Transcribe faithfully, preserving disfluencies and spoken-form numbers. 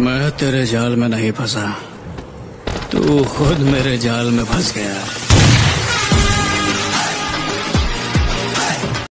मैं तेरे जाल में नहीं फंसा, तू खुद मेरे जाल में फंस गया।